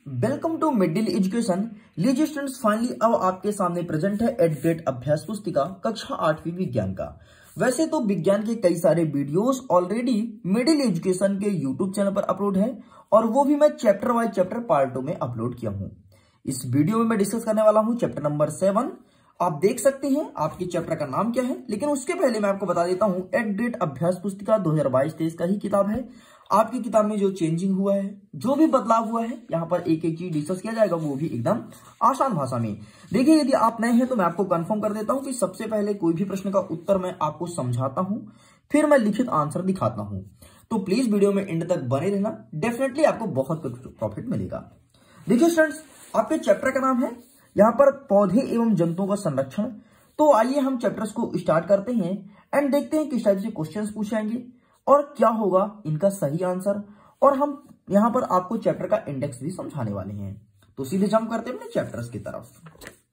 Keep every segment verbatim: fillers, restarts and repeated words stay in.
Welcome to Middle Education. लीजिए students, finally अब आपके सामने प्रेजेंट है एडग्रेड अभ्यास पुस्तिका कक्षा आठवीं विज्ञान का। वैसे तो विज्ञान के कई सारे वीडियोस ऑलरेडी मिडिल एजुकेशन के यूट्यूब चैनल पर अपलोड है और वो भी मैं chapter wise chapter part two में अपलोड किया हूं। इस वीडियो में मैं डिस्कस करने वाला हूं चैप्टर नंबर सेवन। आप देख सकते हैं आपके चैप्टर का नाम क्या है, लेकिन उसके पहले मैं आपको बता देता हूं एडग्रेड अभ्यास पुस्तिका दो हजार बाईस तेईस का ही किताब है। आपकी किताब में जो चेंजिंग हुआ है, जो भी बदलाव हुआ है, यहाँ पर एक एक चीज डिस्कस किया जाएगा, वो भी एकदम आसान भाषा में। देखिए, यदि आप नए हैं तो मैं आपको कंफर्म कर देता हूं कि सबसे पहले कोई भी प्रश्न का उत्तर मैं आपको समझाता हूं, फिर मैं लिखित आंसर दिखाता हूं। तो प्लीज वीडियो में एंड तक बने रहना, डेफिनेटली आपको बहुत प्रॉफिट मिलेगा। देखिए स्टूडेंट्स, आपके चैप्टर का नाम है यहाँ पर पौधे एवं जंतुओं का संरक्षण। तो आइए हम चैप्टर्स को स्टार्ट करते हैं एंड देखते हैं किस टाइप से क्वेश्चंस पूछे जाएंगे और क्या होगा इनका सही आंसर, और हम यहां पर आपको चैप्टर का इंडेक्स भी समझाने वाले हैं। तो सीधे जंप करते हैं अपने चैप्टर्स की तरफ।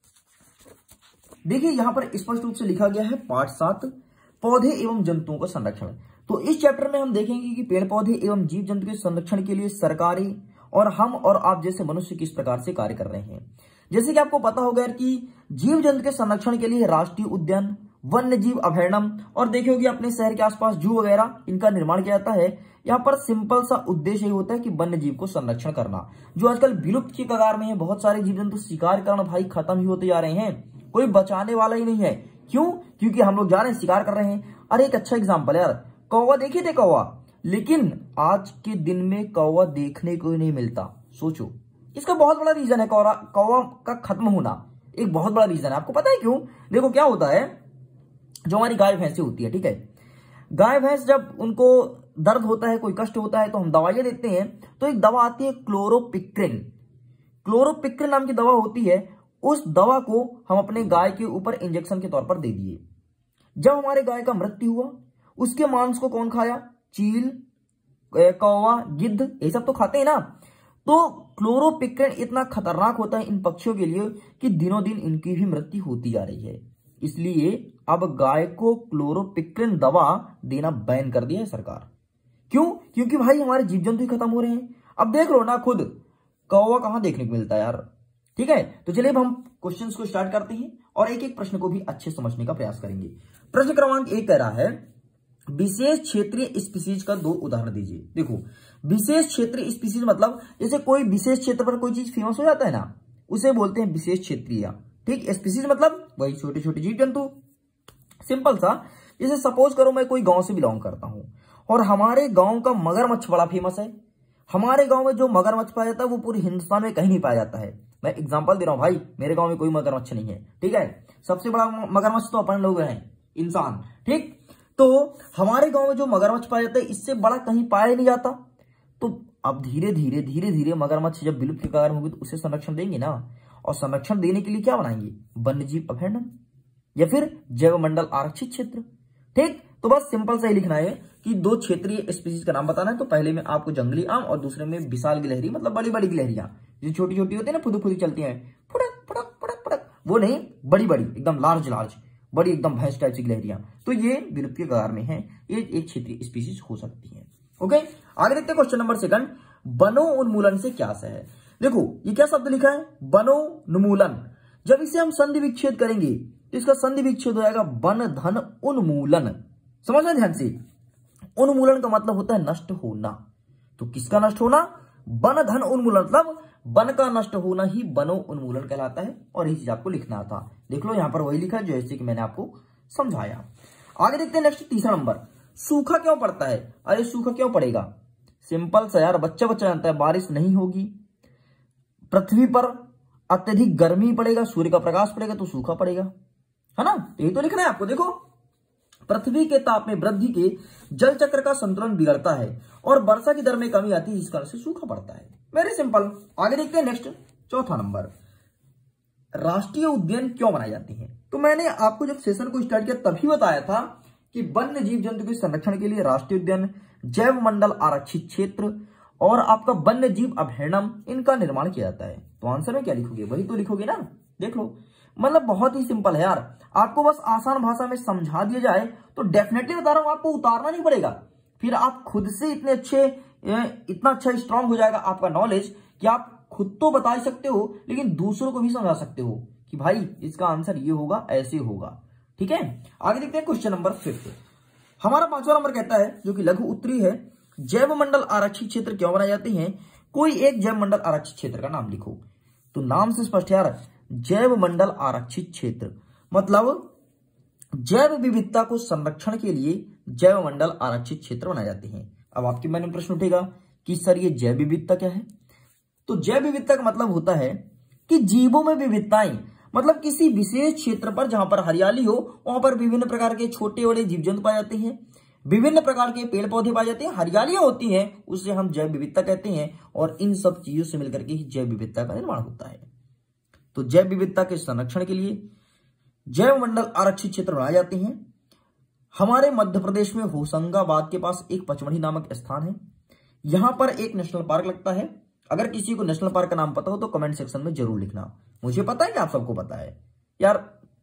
देखिए, यहां पर स्पष्ट रूप से लिखा गया है पाठ सात, पौधे एवं जंतुओं का संरक्षण। तो इस चैप्टर में हम देखेंगे कि पेड़ पौधे एवं जीव जंतु के संरक्षण के लिए सरकारें और हम और आप जैसे मनुष्य किस प्रकार से कार्य कर रहे हैं। जैसे कि आपको पता होगा कि जीव जंतु के संरक्षण के लिए राष्ट्रीय उद्यान, वन्य जीव अभयारण्य और देखिए होगी अपने शहर के आसपास जू वगैरह, इनका निर्माण किया जाता है। यहाँ पर सिंपल सा उद्देश्य ये होता है कि वन्य जीव को संरक्षण करना, जो आजकल विलुप्त की कगार में है। बहुत सारे जीव जंतु शिकार करना भाई खत्म ही होते जा रहे हैं, कोई बचाने वाला ही नहीं है। क्यों? क्योंकि हम लोग जा रहे हैं शिकार कर रहे हैं। अरे एक अच्छा एग्जाम्पल यार, कौवा देखे थे कौवा, लेकिन आज के दिन में कौवा देखने को ही नहीं मिलता। सोचो, इसका बहुत बड़ा रीजन है कौवा कौवा का खत्म होना, एक बहुत बड़ा रीजन है। आपको पता है क्यों? देखो क्या होता है, जो हमारी गाय भैंसें होती है, ठीक है, गाय भैंस जब उनको दर्द होता है, कोई कष्ट होता है, तो हम दवाइयां देते हैं। तो एक दवा आती है क्लोरोपिक्रिन, क्लोरोपिक्रिन नाम की दवा होती है। उस दवा को हम अपने गाय के ऊपर इंजेक्शन के तौर पर दे दिए। जब हमारे गाय का मृत्यु हुआ, उसके मांस को कौन खाया? चील, कौवा, गिद्ध, ये सब तो खाते हैं ना। तो क्लोरोपिक्रिन इतना खतरनाक होता है इन पक्षियों के लिए कि दिनों दिन इनकी भी मृत्यु होती जा रही है। इसलिए अब गाय को क्लोरोपिक्रिन दवा देना बैन कर दिया है सरकार। क्यों? क्योंकि भाई हमारे जीव जंतु ही खत्म हो रहे हैं। अब देख लो ना खुद, कौवा कहां देखने को मिलता है यार। ठीक है, तो चलिए अब हम क्वेश्चंस को स्टार्ट करते हैं और एक एक प्रश्न को भी अच्छे समझने का प्रयास करेंगे। प्रश्न क्रमांक एक कह रहा है, विशेष क्षेत्रीय स्पीसीज का दो उदाहरण दीजिए। देखो, विशेष क्षेत्रीय स्पीसीज मतलब जैसे कोई विशेष क्षेत्र पर कोई चीज फेमस हो जाता है ना, उसे बोलते हैं विशेष क्षेत्रीय। ठीक, स्पीसीज मतलब वही छोटे छोटे जीव जंतु। सिंपल सा, जैसे सपोज करो मैं कोई गांव से बिलोंग करता हूं और हमारे गांव का मगरमच्छ बड़ा फेमस है। हमारे गांव में जो मगरमच्छ पाया जाता है वो पूरे हिंदुस्तान में कहीं नहीं पाया जाता है। मैं एग्जांपल दे रहा हूं भाई, मेरे गांव में कोई मगरमच्छ नहीं है। ठीक है, सबसे बड़ा मगरमच्छ तो अपन लोग हैं, इंसान। ठीक, तो हमारे गांव में जो मगरमच्छ पाया जाता है, इससे बड़ा कहीं पाया नहीं जाता। तो अब धीरे धीरे धीरे धीरे मगरमच्छ जब विलुप्त की कगार में होगी तो उसे संरक्षण देंगे ना, और संरक्षण देने के लिए क्या बनाएंगे? वन्य जीव अभयारण्य या फिर जैव मंडल आरक्षित क्षेत्र। ठीक, तो बस सिंपल सा ही लिखना है कि दो क्षेत्रीय स्पीसीज का नाम बताना है। तो पहले में आपको जंगली आम और दूसरे में विशाल गिलहरी, मतलब बड़ी बड़ी गिलहरियां जो छोटी छोटी होती है ना, फुदू फुदू चलती हैं, फुड़क फुड़क फुड़क फुड़क, वो नहीं, बड़ी बड़ी एकदम लार्ज लार्ज बड़ी एकदम भैंस टाइप की गिलहरियां। तो ये विलुप्त के कगार में है, ये एक क्षेत्रीय स्पीसीज हो सकती है। ओके, आगे देखते हैं क्वेश्चन नंबर सेकंड, वनोन्मूलन से क्या सह है। देखो ये क्या शब्द लिखा है, वनोन्मूलन। जब इसे हम संधि विच्छेद करेंगे तो इसका संधि विच्छेद हो जाएगा वन धन उन्मूलन। समझना ध्यान से, उन्मूलन का मतलब होता है नष्ट होना। तो किसका नष्ट होना? वन धन उन्मूलन, मतलब वन का नष्ट होना ही वनो उन्मूलन कहलाता है। और ये चीज आपको लिखना था, देख लो यहां पर वही लिखा है जैसे कि मैंने आपको समझाया। आगे देखते हैं नेक्स्ट तीसरा नंबर, सूखा क्यों पड़ता है? अरे सूखा क्यों पड़ेगा? सिंपल सा यार, बच्चा बच्चा जानता है, बारिश नहीं होगी, पृथ्वी पर अत्यधिक गर्मी पड़ेगा, सूर्य का प्रकाश पड़ेगा तो सूखा पड़ेगा, है ना। यही तो लिखना है आपको। देखो, पृथ्वी के ताप में वृद्धि के जल चक्र का संतुलन बिगड़ता है और वर्षा की दर में कमी आती है, जिस कारण से सूखा पड़ता है। Very simple. आगे देखते हैं नेक्स्ट चौथा नंबर, राष्ट्रीय उद्यान क्यों बनाए जाते हैं? तो मैंने आपको जब सेशन को स्टार्ट किया तभी बताया था कि वन्य जीव जंतु के संरक्षण के लिए राष्ट्रीय उद्यान, जैव मंडल आरक्षित क्षेत्र और आपका वन्य जीव अभयारण्य, इनका निर्माण किया जाता है। तो आंसर में क्या लिखोगे? वही तो लिखोगे ना। देख लो, मतलब बहुत ही सिंपल है यार, आपको बस आसान भाषा में समझा दिया जाए तो डेफिनेटली बता रहा हूं आपको उतारना नहीं पड़ेगा। फिर आप खुद से इतने अच्छे, इतना अच्छा स्ट्रांग हो जाएगा आपका नॉलेज कि आप खुद तो बता ही सकते हो लेकिन दूसरों को भी समझा सकते हो कि भाई इसका आंसर ये होगा, ऐसे होगा। ठीक है, आगे देखते हैं क्वेश्चन नंबर फिफ्थ। हमारा पांचवा नंबर कहता है, जो कि लघु उत्तरी है, जैव मंडल आरक्षित क्षेत्र क्यों बनाए जाते हैं? कोई एक जैव मंडल आरक्षित क्षेत्र का नाम लिखो। तो नाम से स्पष्ट यार, जैव मंडल आरक्षित क्षेत्र मतलब जैव विविधता को संरक्षण के लिए जैव मंडल आरक्षित क्षेत्र बनाए जाते हैं। अब आपके मन में प्रश्न उठेगा कि सर ये जैव विविधता क्या है? तो जैव विविधता का मतलब होता है कि जीवों में विविधताएं, मतलब किसी विशेष क्षेत्र पर जहां पर हरियाली हो वहां पर विभिन्न प्रकार के छोटे बड़े जीव जंतु पाए जाते हैं, विभिन्न प्रकार के पेड़ पौधे पाए जाते हैं, हरियालियां होती हैं, उससे हम जैव विविधता कहते हैं। और इन सब चीजों से मिलकर के ही जैव विविधता का निर्माण होता है। तो जैव विविधता के संरक्षण के लिए जैव मंडल आरक्षित क्षेत्र बनाए जाते हैं। हमारे मध्य प्रदेश में होशंगाबाद के पास एक पचमढ़ी नामक स्थान है, यहां पर एक नेशनल पार्क लगता है। अगर किसी को नेशनल पार्क का नाम पता हो तो कमेंट सेक्शन में जरूर लिखना। मुझे पता है कि आप सबको पता है यार,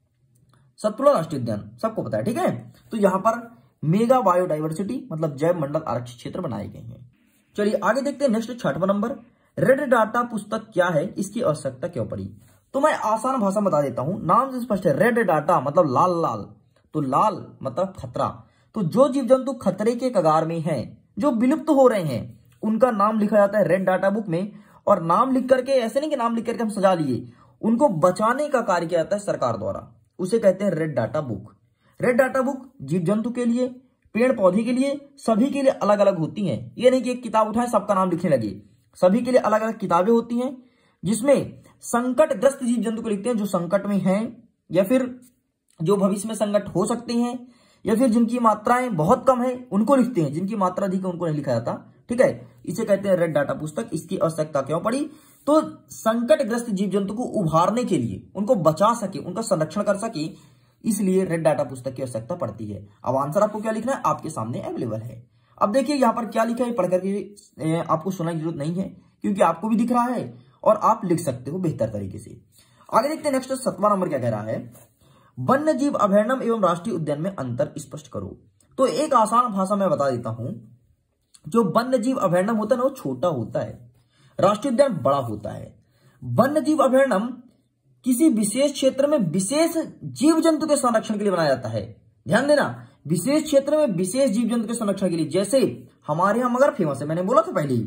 सतपुड़ा राष्ट्रीय उद्यान सबको पता है। ठीक है, तो यहां पर मेगा बायोडाइवर्सिटी मतलब जैव मंडल आरक्षित क्षेत्र बनाए गए हैं। चलिए आगे देखते हैं नेक्स्ट छठवां नंबर, रेड डाटा पुस्तक क्या है, इसकी आवश्यकता क्यों पड़ी? तो मैं आसान भाषा में बता देता हूं, नाम से स्पष्ट है, रेड डाटा मतलब लाल लाल, तो लाल मतलब खतरा। तो जो जीव जंतु खतरे के कगार में हैं, जो विलुप्त हो रहे हैं, उनका नाम लिखा जाता है रेड डाटा बुक में। और नाम लिख करके ऐसे नहीं कि नाम लिख करके हम सजा लिए, उनको बचाने का कार्य किया जाता है सरकार द्वारा, उसे कहते हैं red data book. Red data book जीव जंतु के लिए, पेड़ पौधे के लिए, सभी के लिए अलग अलग होती हैं। ये नहीं कि एक किताब उठाए सबका नाम लिखने लगे, सभी के लिए अलग अलग किताबें होती हैं, जिसमें संकटग्रस्त जीव जंतु को लिखते हैं जो संकट में हैं, या फिर जो भविष्य में संकट हो सकते हैं, या फिर जिनकी मात्राएं बहुत कम है उनको लिखते हैं, जिनकी मात्रा अधिक है उनको नहीं लिखा जाता। ठीक है, इसे कहते हैं रेड डाटा पुस्तक। इसकी आवश्यकता क्यों पड़ी? तो संकटग्रस्त जीव जंतु को उभारने के लिए, उनको बचा सके, उनका संरक्षण कर सके, इसलिए रेड डाटा पुस्तक की आवश्यकता पड़ती है। अब आंसर आपको क्या लिखना है, आपके सामने अवेलेबल है। अब देखिए यहाँ पर क्या लिखा है, पढ़ करके आपको सुनने की जरूरत नहीं है, क्योंकि आपको भी दिख रहा है और आप लिख सकते हो बेहतर तरीके से। आगे देखते हैं नेक्स्ट सतवां नंबर क्या कह रहा है, वन्य जीव अभयारण्य एवं राष्ट्रीय उद्यान में अंतर स्पष्ट करो। तो एक आसान भाषा में बता देता हूं, जो वन्य जीव अभयारण्य होता है ना वो छोटा होता है, राष्ट्रीय उद्यान बड़ा होता है। वन्य जीव अभयारण्य किसी विशेष क्षेत्र में विशेष जीव जंतु के संरक्षण के लिए बनाया जाता है। ध्यान देना, विशेष क्षेत्र में विशेष जीव जंतु के संरक्षण के लिए। जैसे हमारे यहां मगर फेमस है, मैंने बोला था पहले ही,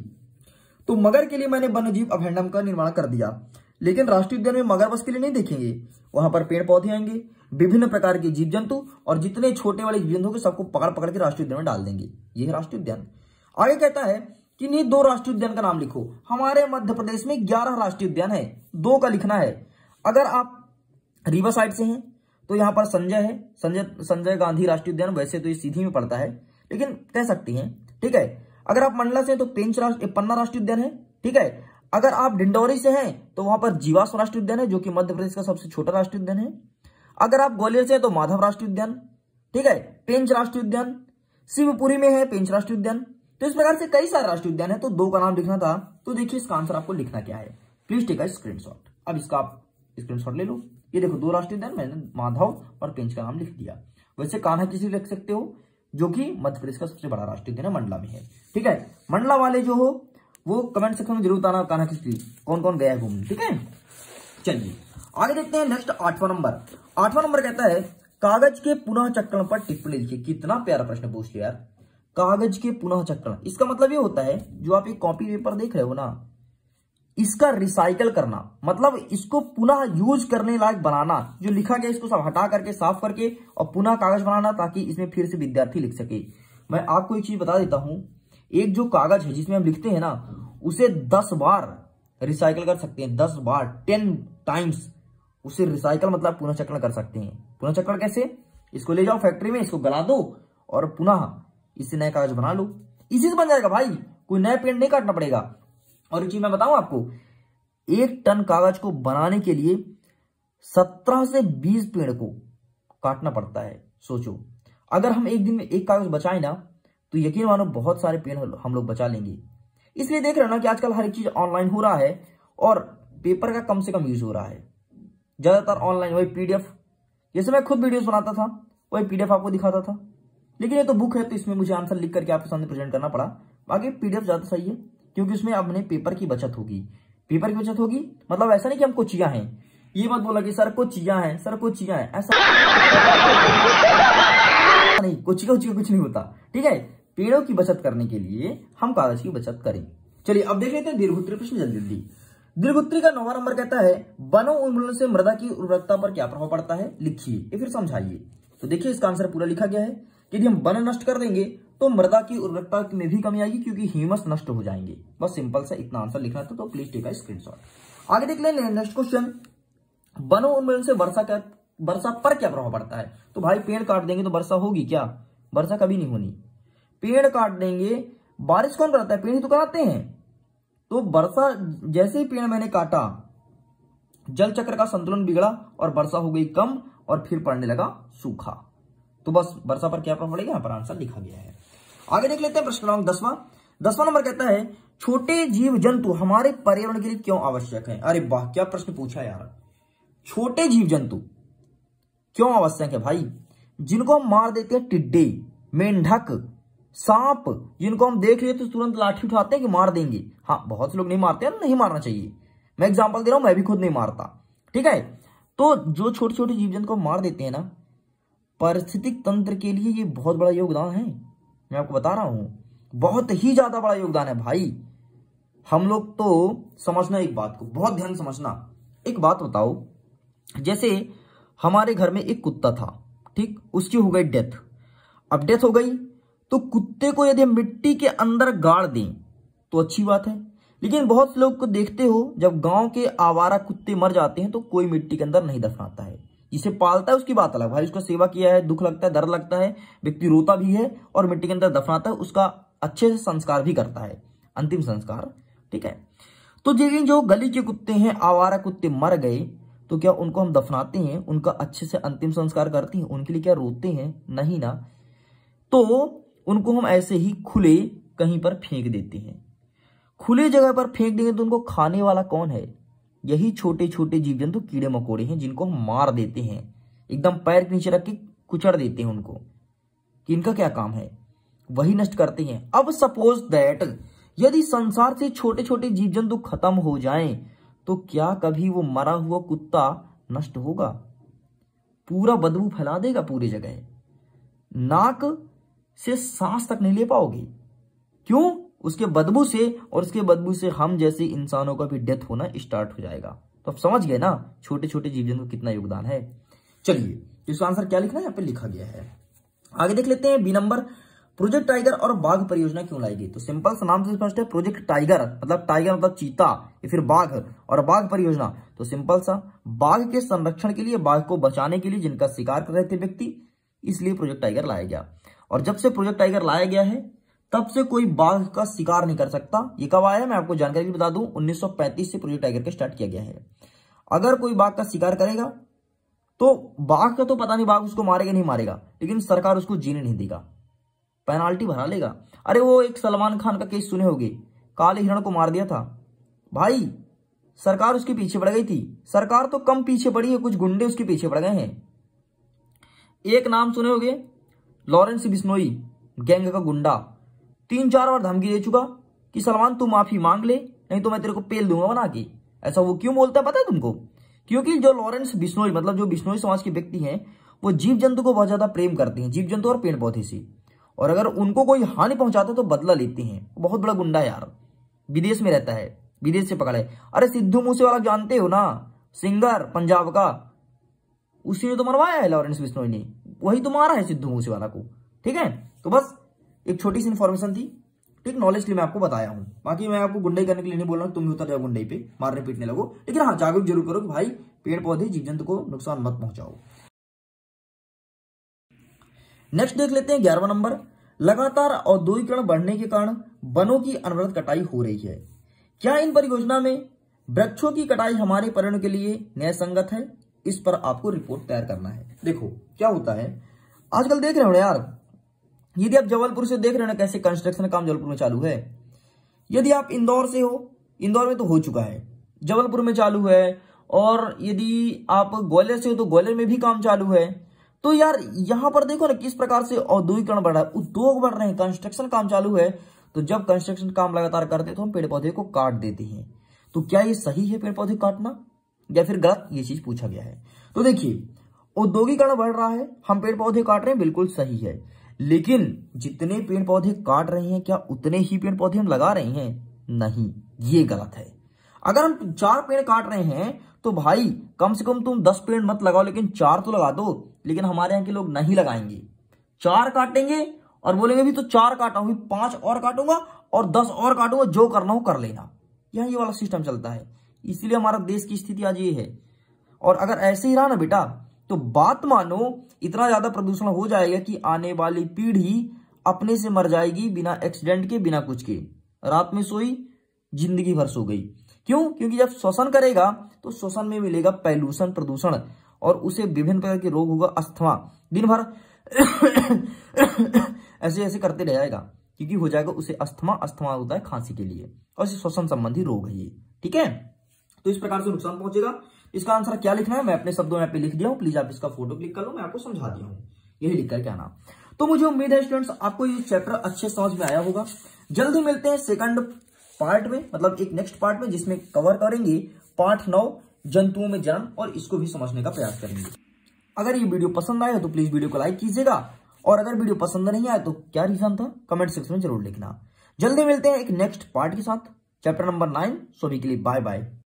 तो मगर के लिए मैंने वन्य जीव अभयारण्य का निर्माण कर दिया। लेकिन राष्ट्रीय उद्यान में मगर बस के लिए नहीं देखेंगे, वहां पर पेड़ पौधे आएंगे, विभिन्न प्रकार के जीव जंतु, और जितने छोटे वाले जीव जंतु के सबको पकड़ पकड़ के राष्ट्रीय उद्यान में डाल देंगे। ये है राष्ट्रीय उद्यान। आगे कहता है कि नहीं दो राष्ट्रीय उद्यान का नाम लिखो। हमारे मध्य प्रदेश में ग्यारह राष्ट्रीय उद्यान है, दो का लिखना है। अगर आप रीवा साइड से हैं तो यहाँ पर संजय है, संजय संजय गांधी राष्ट्रीय उद्यान, वैसे तो ये सीधी में पड़ता है लेकिन कह सकती हैं। ठीक है, अगर आप मंडला से हैं तो पेंच राष्ट्र पन्ना राष्ट्रीय उद्यान है। ठीक है, अगर आप डिंडौरी से हैं तो वहां पर जीवाश्म राष्ट्रीय उद्यान है, जो कि मध्य प्रदेश का सबसे छोटा राष्ट्रीय उद्यान है। अगर आप ग्वालियर से हैं तो माधव राष्ट्रीय उद्यान, ठीक है, पेंच राष्ट्रीय उद्यान, शिवपुरी में है पेंच राष्ट्रीय उद्यान। तो इस प्रकार से कई सारे राष्ट्रीय उद्यान है, तो दो का नाम लिखना था। तो देखिए इसका आंसर आपको लिखना क्या है, प्लीज टेक अ स्क्रीनशॉट। अब इसका आप स्क्रीनशॉट ले लो। ये देखो दो राष्ट्रीय उद्यान, मैंने माधव और पेंच का नाम लिख दिया। वैसे कान्हा किसी लिख सकते हो, जो कि मध्य प्रदेश का सबसे बड़ा राष्ट्रीय उद्यान है, मंडला में है। ठीक है, मंडला वाले जो हो वो कमेंट सेक्शन में जरूर बताना कान्हा किसकी कौन कौन गया है घूमने। ठीक है, चलिए आगे देखते हैं नेक्स्ट आठवां नंबर। आठवां नंबर कहता है कागज के पुनः चक्रण पर टिप्पणी लिखिए। कितना प्यारा प्रश्न पूछ लिया यार, कागज के पुनः चक्रण। इसका मतलब ये होता है जो आप एक कॉपी पेपर देख रहे हो ना, इसका रिसाइकल करना, मतलब इसको पुनः यूज करने लायक बनाना। जो लिखा गया इसको सब हटा करके साफ करके और पुनः कागज बनाना, ताकि इसमें फिर से विद्यार्थी लिख सके। मैं आपको एक चीज बता देता हूं, एक जो कागज है जिसमें हम लिखते हैं ना, उसे दस बार रिसाइकल कर सकते हैं, दस बार, टेन टाइम्स उसे रिसाइकल मतलब पुनः चक्रण कर सकते हैं। पुनः चक्रण कैसे? इसको ले जाओ फैक्ट्री में, इसको गला दो और पुनः इससे नए कागज बना लो, इसी से बन जाएगा भाई, कोई नया पेड़ नहीं काटना पड़ेगा। और एक चीज मैं बताऊं आपको, एक टन कागज को बनाने के लिए सत्रह से बीस पेड़ को काटना पड़ता है। सोचो, अगर हम एक दिन में एक कागज बचाए ना, तो यकीन मानो बहुत सारे पेड़ हम लोग बचा लेंगे। इसलिए देख रहे हो ना कि आजकल हर एक चीज ऑनलाइन हो रहा है और पेपर का कम से कम यूज हो रहा है, ज्यादातर ऑनलाइन। वही पीडीएफ, जैसे मैं खुद वीडियोस बनाता था वही पीडीएफ आपको दिखाता था, लेकिन ये तो बुक है तो इसमें मुझे आंसर लिख करके आपके सामने प्रेजेंट करना पड़ा। बाकी पीडीएफ ज्यादा सही है, क्योंकि उसमें अपने पेपर की बचत होगी। पेपर की बचत होगी। मतलब ऐसा नहीं कि हमको चिया है, ये मत बोला कि सर को चिया है, सर को चिया है, ऐसा नहीं, कुछ कुछ कुछ नहीं होता। ठीक है, पेड़ों की बचत करने के लिए हम कागज की बचत करें। चलिए अब देख लेते हैं दीर्घोत्तरी प्रश्न जल्दी जल्दी। दीर्घोत्तरी का नौवां नंबर कहता है वनों उन्मूलन से मृदा की उर्वरकता पर क्या प्रभाव पड़ता है, लिखिए या फिर समझाइए। तो देखिए इसका आंसर पूरा लिखा गया है कि यदि हम वन नष्ट कर देंगे तो मृदा की उर्वरकता में भी कमी आएगी क्योंकि ह्यूमस नष्ट हो जाएंगे। बस सिंपल सा इतना आंसर लिखना था, तो प्लीज टेक अ स्क्रीनशॉट। आगे देख लें नेक्स्ट क्वेश्चन, वनों उन्मूलन से वर्षा क्या वर्षा पर क्या प्रभाव पड़ता है। तो भाई पेड़ काट देंगे तो वर्षा होगी क्या, वर्षा कभी नहीं होनी। पेड़ काट देंगे, बारिश कौन कराता है, पेड़ ही तो कराते हैं। तो वर्षा, जैसे ही पेड़ मैंने काटा, जल चक्र का संतुलन बिगड़ा और वर्षा हो गई कम और फिर पड़ने लगा सूखा। तो बस वर्षा पर क्या प्रभाव पड़ेगा, यहां पर आंसर लिखा गया है। आगे देख लेते हैं प्रश्न क्रमांक दसवां। दसवां नंबर कहता है छोटे जीव जंतु हमारे पर्यावरण के लिए क्यों आवश्यक है। अरे वाह, क्या प्रश्न पूछा यार। छोटे जीव जंतु क्यों आवश्यक है भाई, जिनको हम मार देते हैं, टिड्डे, मेंढक, सांप, जिनको हम देख रहे तो तुरंत लाठी उठाते हैं कि मार देंगे। हाँ, बहुत से लोग नहीं मारते हैं, नहीं मारना चाहिए। मैं एग्जांपल दे रहा हूं, मैं भी खुद नहीं मारता। ठीक है, तो जो छोटे छोटे जीव जंतु को मार देते हैं ना, पारिस्थितिक तंत्र के लिए ये बहुत बड़ा योगदान है। मैं आपको बता रहा हूं, बहुत ही ज्यादा बड़ा योगदान है भाई। हम लोग तो समझना एक बात को, बहुत ध्यान समझना। एक बात बताओ, जैसे हमारे घर में एक कुत्ता था, ठीक, उसकी हो गई डेथ। अब डेथ हो गई तो कुत्ते को यदि मिट्टी के अंदर गाड़ दें तो अच्छी बात है, लेकिन बहुत से लोग को देखते हो जब गांव के आवारा कुत्ते मर जाते हैं तो कोई मिट्टी के अंदर नहीं दफनाता है। जिसे पालता है उसकी बात अलग, भाई उसका सेवा किया है, दुख लगता है, दर्द लगता है, व्यक्ति रोता भी है और मिट्टी के अंदर दफनाता है, उसका अच्छे से संस्कार भी करता है, अंतिम संस्कार। ठीक है, तो लेकिन जो गली के कुत्ते हैं, आवारा कुत्ते मर गए तो क्या उनको हम दफनाते हैं, उनका अच्छे से अंतिम संस्कार करते हैं, उनके लिए क्या रोते हैं, नहीं ना। तो उनको हम ऐसे ही खुले कहीं पर फेंक देते हैं। खुले जगह पर फेंक देंगे तो उनको खाने वाला कौन है, यही छोटे छोटे जीव जंतु, कीड़े मकोड़े हैं, जिनको हम मार देते हैं, एकदम पैर के नीचे रख के कुचड़ देते हैं उनको, कि इनका क्या काम है, वही नष्ट करते हैं। अब सपोज दैट यदि संसार से छोटे छोटे जीव जंतु खत्म हो जाएं तो क्या कभी वो मरा हुआ कुत्ता नष्ट होगा, पूरा बदबू फैला देगा पूरी जगह, नाक से सांस तक नहीं ले पाओगे। क्यों, उसके बदबू से, और उसके बदबू से हम जैसे इंसानों का भी डेथ होना स्टार्ट हो जाएगा। तो आप समझ गए ना छोटे छोटे जीव जंतु कितना योगदान है। चलिए इसका आंसर क्या लिखना है, यहाँ पे लिखा गया है। आगे देख लेते हैं बी नंबर, प्रोजेक्ट टाइगर और बाघ परियोजना क्यों लाई गई। तो सिंपल सा नाम से स्पष्ट है, प्रोजेक्ट टाइगर मतलब टाइगर मतलब चीता या फिर बाघ, और बाघ परियोजना तो सिंपल सा, बाघ के संरक्षण के लिए, बाघ को बचाने के लिए, जिनका शिकार कर रहे थे व्यक्ति, इसलिए प्रोजेक्ट टाइगर लाया गया। और जब से प्रोजेक्ट टाइगर लाया गया है तब से कोई बाघ का शिकार नहीं कर सकता। ये कब आया मैं आपको जानकारी भी बता दूं, उन्नीस सौ पैंतीस से प्रोजेक्ट टाइगर का स्टार्ट किया गया है। अगर कोई बाघ का शिकार करेगा तो बाघ का तो पता नहीं बाघ उसको मारेगा नहीं मारेगा, लेकिन सरकार उसको जीने नहीं देगा, पेनाल्टी भरा लेगा। अरे वो एक सलमान खान का केस सुने होगे, काले हिरण को मार दिया था भाई, सरकार उसके पीछे पड़ गई थी। सरकार तो कम पीछे पड़ी है, कुछ गुंडे उसके पीछे पड़ गए हैं। एक नाम सुने होगे, लॉरेंस बिश्नोई गैंग का गुंडा, तीन चार बार धमकी दे चुका कि सलमान तू माफी मांग ले नहीं तो मैं तेरे को पेल दूंगा बना के। ऐसा वो क्यों बोलता है पता है तुमको, क्योंकि जो लॉरेंस बिश्नोई मतलब जो बिश्नोई समाज के व्यक्ति हैं वो जीव जंतु को बहुत ज्यादा प्रेम करते हैं, जीव जंतु और पेड़ पौधे से, और अगर उनको कोई हानि पहुंचाता है तो बदला लेते हैं। बहुत बड़ा गुंडा यार, विदेश में रहता है, विदेश से पकड़ा है। अरे सिद्धू मूसेवाला जानते हो ना, सिंगर पंजाब का, उसी ने तो मरवाया है लॉरेंस बिश्नोई ने, वही तो मारा है सिद्धू मूसेवाला को। ठीक है, तो बस एक छोटी सी इन्फॉर्मेशन थी, ठीक, नॉलेज के लिए मैं आपको बताया हूं। बाकी मैं आपको गुंडाई करने के लिए नहीं बोल रहा हूं, तुम भी उतर जाओ गुंडाई पे, मारने पीटने लगो, लेकिन हाँ जागरूक जरूर करो कि भाई पेड़ पौधे जीव जंतु को नुकसान मत पहुंचाओ। नेक्स्ट देख लेते हैं ग्यारहवां नंबर, लगातार औद्योगिकरण बढ़ने के कारण वनों की अनवरत कटाई हो रही है। क्या इन परियोजना में वृक्षों की कटाई हमारे पर्यावरण के लिए न्याय संगत है? इस पर आपको रिपोर्ट तैयार करना है। देखो क्या होता है, आजकल देख रहे हो यार, यदि आप जबलपुर से देख रहे हो ना कैसे कंस्ट्रक्शन काम जबलपुर में चालू है, यदि आप इंदौर से हो, इंदौर में तो हो चुका है, जबलपुर में चालू है, और यदि आप ग्वालियर से हो तो ग्वालियर में भी काम चालू है। तो यार यहां पर देखो ना किस प्रकार से औद्योगिकरण बढ़ रहा है, उद्योग बढ़ रहे हैं, कंस्ट्रक्शन काम चालू है। तो जब कंस्ट्रक्शन काम लगातार करते हैं तो हम पेड़ पौधे को काट देते हैं। तो तो क्या ये सही है पेड़ पौधे काटना या फिर गलत, ये चीज पूछा गया है। तो देखिए, औद्योगिकरण बढ़ रहा है, हम पेड़ पौधे काट रहे हैं, बिल्कुल सही है, लेकिन जितने पेड़ पौधे काट रहे हैं क्या उतने ही पेड़ पौधे हम लगा रहे हैं? नहीं, ये गलत है। अगर हम चार पेड़ काट रहे हैं तो भाई कम से कम तुम दस पेड़ मत लगाओ, लेकिन चार तो लगा दो। लेकिन हमारे यहाँ के लोग नहीं लगाएंगे, चार काटेंगे और बोलेंगे भी तो चार काटा हूं, पांच और काटूंगा और दस और काटूंगा, जो करना हो कर लेना। यहाँ ये वाला सिस्टम चलता है, इसीलिए हमारा देश की स्थिति आज ये है। और अगर ऐसे ही रहा ना बेटा, तो बात मानो इतना ज्यादा प्रदूषण हो जाएगा कि आने वाली पीढ़ी अपने से मर जाएगी, बिना एक्सीडेंट के, बिना कुछ के। रात में सोई, जिंदगी भर सो गई। क्यों? क्योंकि जब श्वसन करेगा तो श्वसन में मिलेगा पैल्यूशन, प्रदूषण, और उसे विभिन्न प्रकार के रोग होगा, अस्थमा, दिन भर ऐसे ऐसे करते रह जाएगा, क्योंकि हो जाएगा उसे अस्थमा। अस्थमा होता है खांसी के लिए, और इसे श्वसन संबंधी रोग है ये, ठीक है। तो इस प्रकार से नुकसान पहुंचेगा। इसका आंसर क्या लिखना है मैं अपने शब्दों में पे लिख दिया हूं, प्लीज आप इसका फोटो क्लिक कर लो, मैं आपको समझा दिया हूं, यही लिख करके आना। तो मुझे उम्मीद है स्टूडेंट्स आपको ये चैप्टर अच्छे समझ में आया होगा। जल्दी मिलते हैं सेकंड पार्ट में, मतलब एक नेक्स्ट पार्ट में, जिसमें कवर करेंगे पाठ नौ, जंतुओं में जन्म, और इसको भी समझने का प्रयास करेंगे। अगर ये वीडियो पसंद आया तो प्लीज वीडियो को लाइक कीजिएगा, और अगर वीडियो पसंद नहीं आया तो क्या रीजन था कमेंट सेक्शन में जरूर लिखना। जल्दी मिलते हैं एक नेक्स्ट पार्ट के साथ, चैप्टर नंबर नाइन। सभी के लिए बाय बाय।